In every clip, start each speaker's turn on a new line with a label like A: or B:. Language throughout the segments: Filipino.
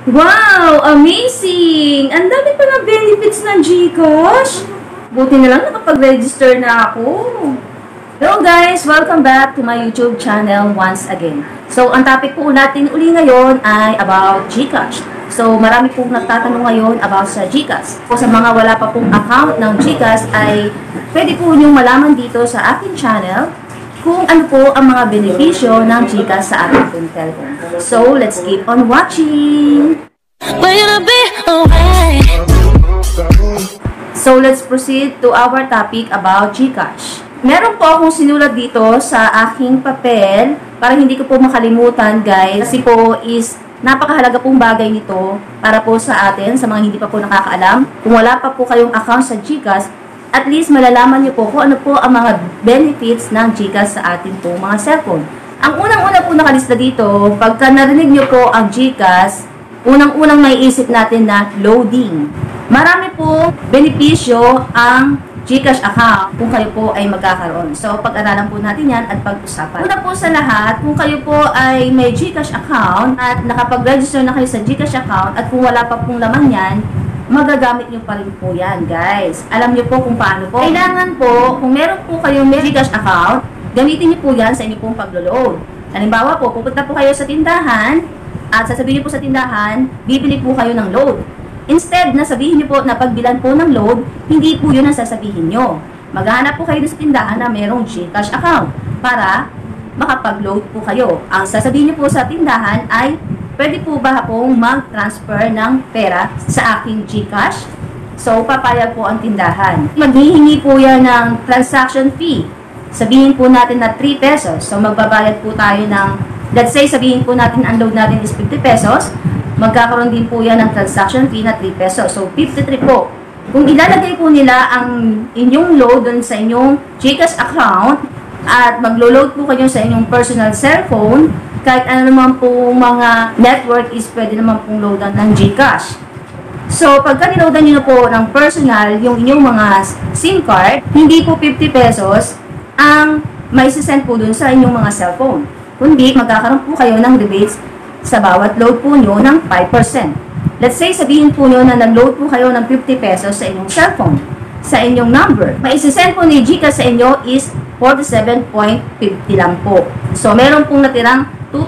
A: Wow! Amazing! Ang dami pa ng benefits ng GCash. Buti na lang nakapag-register na ako. Hello guys! Welcome back to my YouTube channel once again. So, ang topic po natin uli ngayon ay about GCash. So, marami pong nagtatanong ngayon about sa GCash. So, sa mga wala pa pong account ng GCash ay pwede po niyong malaman dito sa aking channel kung ano po ang mga benepisyo ng GCash sa ating phone telephone. So, let's keep on watching! So, let's proceed to our topic about GCash. Meron po akong sinulat dito sa aking papel para hindi ko po makalimutan, guys. Kasi po is napakahalaga pong bagay nito para po sa atin, sa mga hindi pa po nakakaalam. Kung wala pa po kayong account sa GCash, at least malalaman nyo po kung ano po ang mga benefits ng GCash sa ating po mga cellphone. Ang unang-una po nakalista dito, pagka narinig nyo po ang GCash, unang-unang maiisip natin na loading. Marami po benepisyo ang GCash account kung kayo po ay magkakaroon. So, pag-aralan po natin yan at pag-usapan. Una po sa lahat, kung kayo po ay may GCash account at nakapag-register na kayo sa GCash account at kung wala pa pong laman yan, magagamit nyo pa rin po yan, guys. Alam nyo po kung paano po. Kailangan po, kung meron po kayong GCash account, gamitin nyo po yan sa inyo pong pag-load. Halimbawa po, pupunta po kayo sa tindahan at sasabihin nyo po sa tindahan, bibili po kayo ng load. Instead na sabihin nyo po na pagbilan po ng load, hindi po yun ang sasabihin nyo. Maghahanap po kayo sa tindahan na merong GCash account para makapag-load po kayo. Ang sasabihin nyo po sa tindahan ay, pwede po ba pong mag-transfer ng pera sa aking GCash? So, papayag po ang tindahan. Maghihingi po yan ng transaction fee. Sabihin po natin na 3 pesos. So, magbabayad po tayo ng, let's say, sabihin po natin ang load natin is 50 pesos. Magkakaroon din po yan ng transaction fee na 3 pesos. So, 53 po. Kung ilalagay po nila ang inyong load dun sa inyong GCash account at maglo-load po kayo sa inyong personal cellphone, kahit ano naman po mga network is pwede naman pong loadan ng GCash. So, pagka niloadan nyo na po ng personal yung inyong mga SIM card, hindi po 50 pesos ang may sisend po dun sa inyong mga cellphone. Kundi, magkakaroon po kayo ng rebates sa bawat load po nyo ng 5%. Let's say, sabihin po nyo na nag-load po kayo ng 50 pesos sa inyong cellphone, sa inyong number. May isisend po ni GCash sa inyo is 47.50 lang po. So, meron pong natirang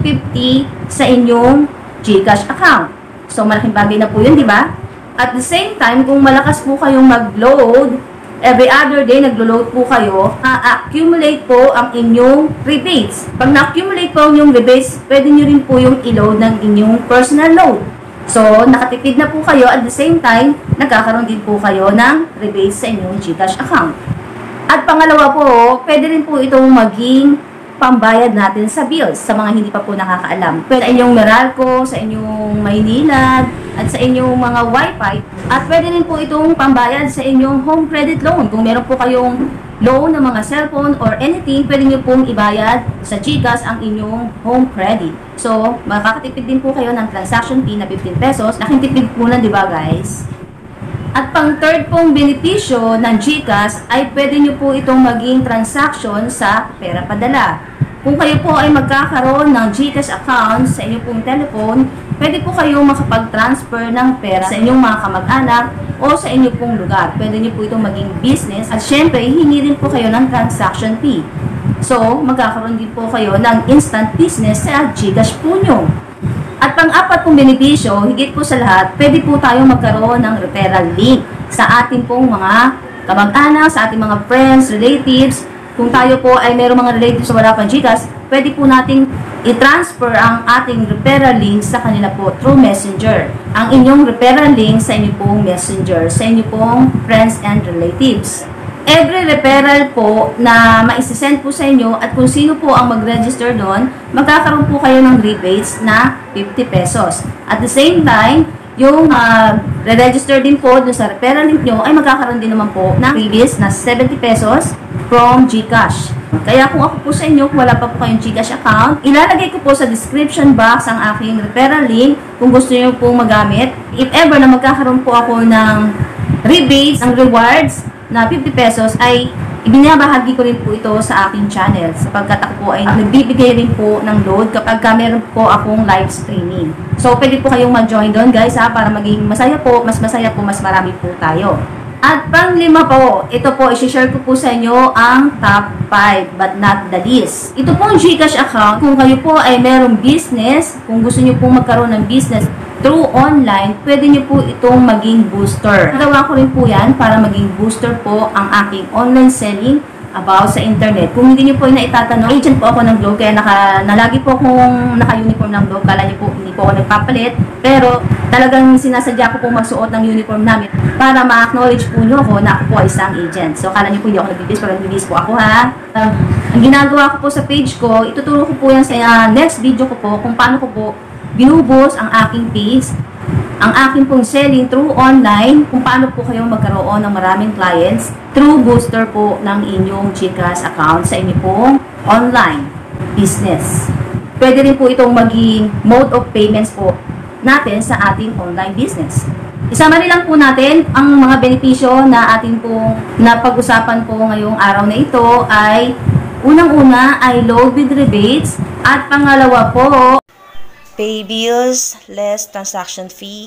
A: 250 sa inyong GCash account. So, malaking bagay na po yun, di ba? At the same time, kung malakas po kayong mag-load, every other day, naglo-load po kayo, accumulate po ang inyong rebates. Pag na-accumulate po ang inyong rebates, pwede nyo rin po yung i-load ng inyong personal load. So, nakatipid na po kayo, at the same time, nagkakaroon din po kayo ng rebates sa inyong GCash account. At pangalawa po, pwede rin po itong maging pambayad natin sa bills sa mga hindi pa po nakakaalam. Pwede sa inyong Meralco, sa inyong Maynilad, at sa inyong mga Wi-Fi. At pwede rin po itong pambayad sa inyong home credit loan. Kung meron po kayong loan ng mga cellphone or anything, pwede nyo pong ibayad sa GCash ang inyong home credit. So, makakatipid din po kayo ng transaction fee na 15 pesos. Laking tipid po lang, di ba guys? At pang third pong benepisyo ng GCash ay pwede nyo po itong maging transaction sa pera padala. Kung kayo po ay magkakaroon ng GCash account sa inyong pong telephone, pwede po kayo makapag-transfer ng pera sa inyong mga kamag-anak o sa inyong pong lugar. Pwede nyo po itong maging business at syempre, hihingi rin po kayo ng transaction fee. So, magkakaroon din po kayo ng instant business sa GCash po nyo. At pang-apat pong benepisyo, higit po sa lahat, pwede po tayong magkaroon ng referral link sa ating pong mga kamag-anak, sa ating mga friends, relatives. Kung tayo po ay mayroong mga relatives na wala pang GCash, pwede po nating i-transfer ang ating referral link sa kanila po through Messenger. Ang inyong referral link sa inyo pong Messenger, sa inyo pong friends and relatives. Every referral po na maisisend po sa inyo at kung sino po ang mag-register doon, magkakaroon po kayo ng rebates na 50 pesos. At the same time, yung re-register din po doon sa referral link nyo ay magkakaroon din naman po ng freebies na 70 pesos from GCash. Kaya kung ako po sa inyo, kung wala pa po kayong GCash account, ilalagay ko po sa description box ang aking referral link kung gusto nyo pong magamit. If ever na magkakaroon po ako ng rebates, ang rewards na 50 pesos ay Ibinabahagi ko rin po ito sa aking channel sapagkat ako po ay nagbibigay rin po ng load kapag meron po akong live streaming. So, pwede po kayong mag-join doon guys ha, para maging masaya po, mas marami po tayo. At pang-5 po, ito po, isi-share ko po sa inyo ang top 5 but not the least. Ito po ang GCash account. Kung kayo po ay merong business, kung gusto nyo pong magkaroon ng business through online, pwede nyo po itong maging booster. Nagawa ko rin po yan para maging booster po ang aking online selling about sa internet. Kung hindi nyo po na itatanong, agent po ako ng Globe, kaya nalagi po akong naka-uniform ng Globe. Kala nyo po, hindi po ako nagpapalit. Pero talagang sinasadya ko pong magsuot ng uniform namin para ma-acknowledge po nyo ako na ako po ay isang agent. So, kala nyo po hindi ako nagbibis, pero nagbibis po ako ha. Ang ginagawa ko po sa page ko, ituturo ko po yan sa next video ko po kung paano ko po binubos ang aking page, ang aking pong selling through online, kung paano po kayong magkaroon ng maraming clients through booster po ng inyong GCash account sa inyong pong online business. Pwede rin po itong maging mode of payments po natin sa ating online business. Isama rin lang po natin ang mga benepisyo na ating pong napag-usapan po ngayong araw na ito ay unang-una ay load with rebates at pangalawa po
B: pay bills, less transaction fee.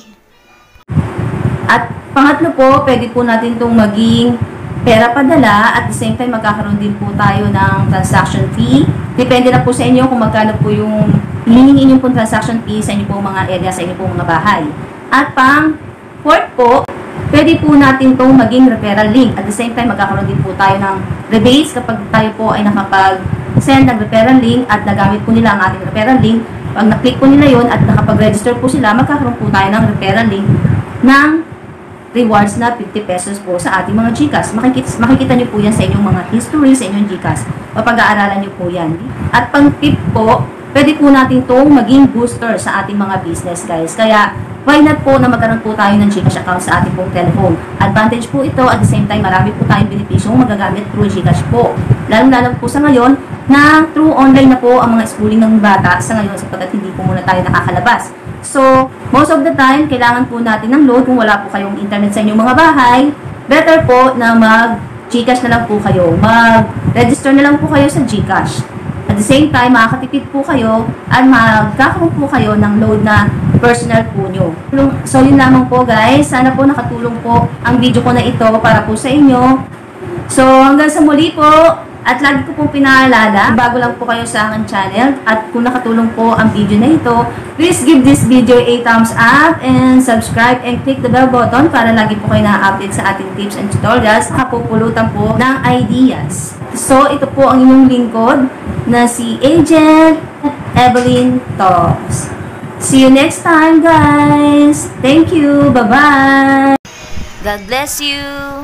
A: At pangatlo po, pwede po natin itong maging pera padala at the same time magkakaroon din po tayo ng transaction fee. Depende na po sa inyo kung magkano po yung hinihingi nyo po transaction fee sa inyo po mga area, sa inyo po mga bahay. At pang fourth po, pwede po natin itong maging referral link. At the same time, magkakaroon din po tayo ng rebates kapag tayo po ay nakapag-send ng referral link at nagamit po nila ang ating referral link. Pag na-click po nila yon at nakapag-register po sila, magkakaroon po tayo ng referral link ng rewards na 50 pesos po sa ating mga GCash. Makikita nyo po yan sa inyong mga history sa inyong GCash. Mapag-aaralan nyo po yan. At pang-tip po, pwede po natin itong maging booster sa ating mga business guys. Kaya, why not po na magkaroon po tayo ng GCash account sa ating pong telephone. Advantage po ito, at the same time, marami po tayong benepisyong magagamit through GCash po. Lalong-lalong po sa ngayon, na through online na po ang mga schooling ng bata sa ngayon sapagkat hindi po muna tayo nakakalabas. So, most of the time, kailangan po natin ng load. Kung wala po kayong internet sa inyong mga bahay, better po na mag-GCash na lang po kayo. Mag-register na lang po kayo sa GCash. At the same time, makakatipid po kayo at magkakaroon po kayo ng load na personal po nyo. So, yun lamang po guys. Sana po nakatulong po ang video ko na ito para po sa inyo. So, hanggang sa muli po. At lagi ko pong pinaalala, bago lang po kayo sa aking channel at kung nakatulong po ang video na ito, please give this video a thumbs up and subscribe and click the bell button para lagi po kayo na-update sa ating tips and tutorials, kapupulutan po ng ideas. So, ito po ang inyong lingkod na si Agent Evelyn Talks. See you next time, guys! Thank you! Bye-bye!
B: God bless you!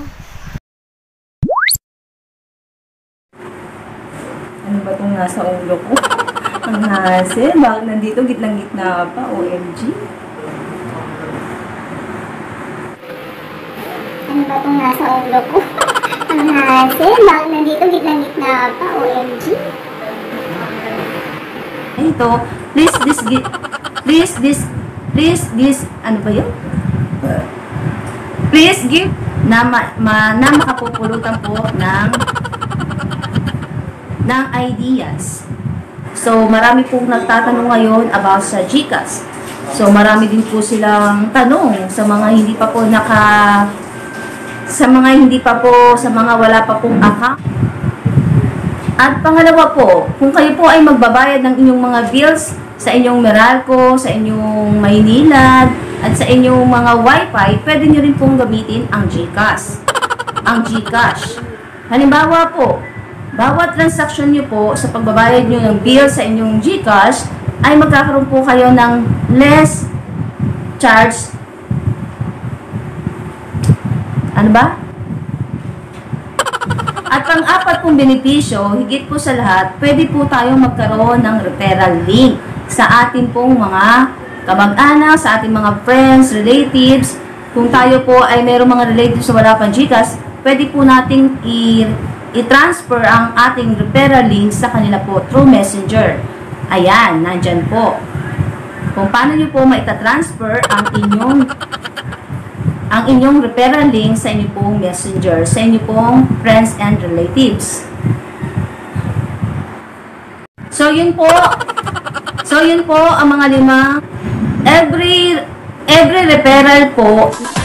A: Ano ba itong nasa ulo ko? Ang hassle. Bakit nandito? Gitlang-gitna pa. OMG.
C: Ano ba itong nasa ulo ko? Ang hassle. Bakit nandito? Gitlang-gitna pa. OMG.
A: Ito. Ano ba yun? Please give na makapupulutan po ng ideas. So, marami pong nagtatanong ngayon about sa GCash. So, marami din po silang tanong sa mga hindi pa po sa mga wala pa pong account. At pangalawa po, kung kayo po ay magbabayad ng inyong mga bills sa inyong Meralco, sa inyong Maynilad, at sa inyong mga Wi-Fi, pwede nyo rin pong gamitin ang GCash. Ang GCash. Halimbawa po, bawat transaction nyo po sa pagbabayad nyo ng bill sa inyong GCash ay magkakaroon po kayo ng less charge. Ano ba? At pang-apat pong benepisyo, higit po sa lahat, pwede po tayong magkaroon ng referral link sa ating pong mga kamag-anak, sa ating mga friends, relatives. Kung tayo po ay mayroong mga relatives na wala pang GCash, pwede po nating i-transfer ang ating referral link sa kanila po through Messenger. Ayan, nandyan po. Kung paano nyo po maitatransfer ang inyong referral link sa inyong pong messenger, sa inyong pong friends and relatives. So, yun po. So, yun po ang mga 5. Every referral po